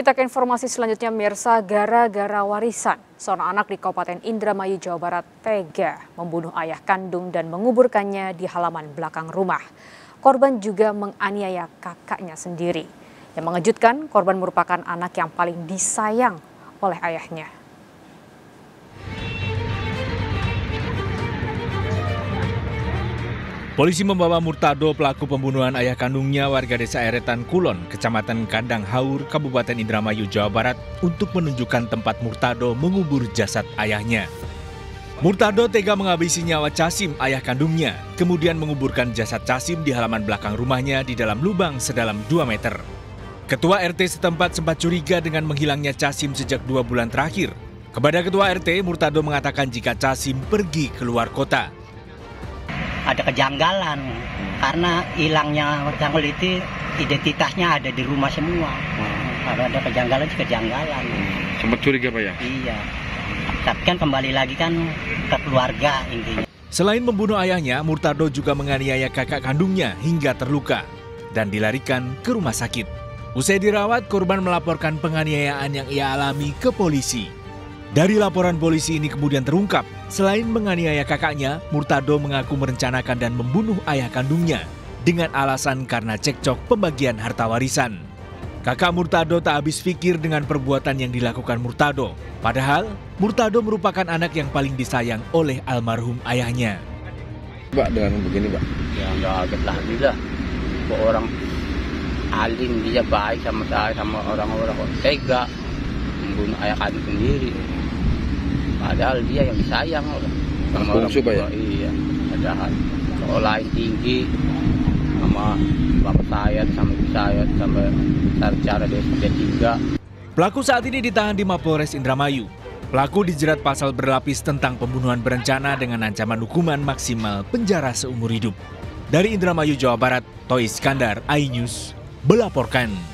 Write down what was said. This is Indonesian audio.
Kita ke informasi selanjutnya, Mirsa. Gara-gara warisan, seorang anak di Kabupaten Indramayu, Jawa Barat tega membunuh ayah kandung dan menguburkannya di halaman belakang rumah. Korban juga menganiaya kakaknya sendiri. Yang mengejutkan, korban merupakan anak yang paling disayang oleh ayahnya. Polisi membawa Murtado, pelaku pembunuhan ayah kandungnya warga desa Eretan Kulon, Kecamatan Kandang Haur, Kabupaten Indramayu, Jawa Barat, untuk menunjukkan tempat Murtado mengubur jasad ayahnya. Murtado tega menghabisi nyawa Casim, ayah kandungnya, kemudian menguburkan jasad Casim di halaman belakang rumahnya di dalam lubang sedalam 2 meter. Ketua RT setempat sempat curiga dengan menghilangnya Casim sejak 2 bulan terakhir. Kepada Ketua RT, Murtado mengatakan jika Casim pergi keluar kota. Ada kejanggalan karena hilangnya yang itu identitasnya ada di rumah semua. Kalau ada kejanggalan. Sempat curiga Pak ya? Iya. Tapi kan kembali lagi kan ke keluarga intinya. Selain membunuh ayahnya, Murtado juga menganiaya kakak kandungnya hingga terluka dan dilarikan ke rumah sakit. Usai dirawat, korban melaporkan penganiayaan yang ia alami ke polisi. Dari laporan polisi ini kemudian terungkap, selain menganiaya kakaknya, Murtado mengaku merencanakan dan membunuh ayah kandungnya dengan alasan karena cekcok pembagian harta warisan. Kakak Murtado tak habis pikir dengan perbuatan yang dilakukan Murtado. Padahal, Murtado merupakan anak yang paling disayang oleh almarhum ayahnya. Pak, dengan begini Pak? Ya nggak kaget lagi lah. Orang alim, dia baik sama saya, sama orang-orang kok tega membunuh ayah kandung sendiri. Padahal dia yang disayang sama orang tua. Ya? Iya, padahal sekolah tinggi sama bapak saya, sama ibu saya, sampai sarjana D3. Pelaku saat ini ditahan di Mapolres Indramayu. Pelaku dijerat pasal berlapis tentang pembunuhan berencana dengan ancaman hukuman maksimal penjara seumur hidup. Dari Indramayu, Jawa Barat, Toy Iskandar, iNews, melaporkan.